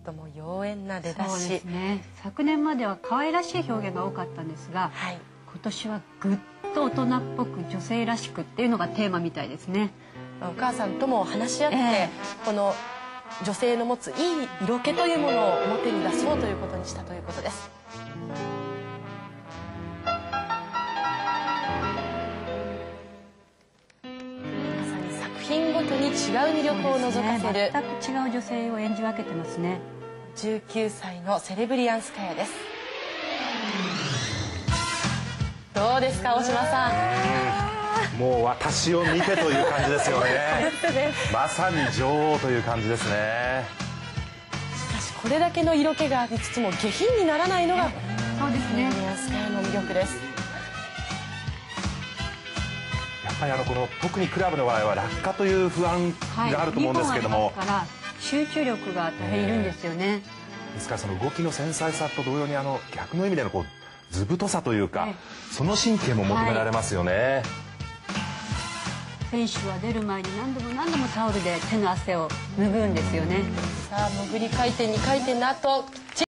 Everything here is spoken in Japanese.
とも妖艶な出だし。 そうですね。昨年までは可愛らしい表現が多かったんですが、 はい、 今年はぐっと大人っぽく女性らしくっていうのがテーマみたいですね。 お母さんとも話し合って、この女性の持ついい色気というものを表に出そうということにしたということです。まさに作品ごとに違う魅力を覗かせる、 全く違う女性を演じ分けてますね。 19歳のセレブリアンスカヤです。どうですか、大島さん。 もう私を見てという感じですよね。まさに女王という感じですね。 しかしこれだけの色気がありつつも下品にならないのがそうですね。 セレブリアンスカヤの魅力です。 やっぱりこの特にクラブの場合は落下という不安があると思うんですけども、 から集中力が大変いるんですよね。 ですからその動きの繊細さと同様に逆の意味での図太さというか、その神経も求められますよね。 選手は出る前に何度も何度もタオルで手の汗を拭うんですよね。 さあ、潜り回転2回転の後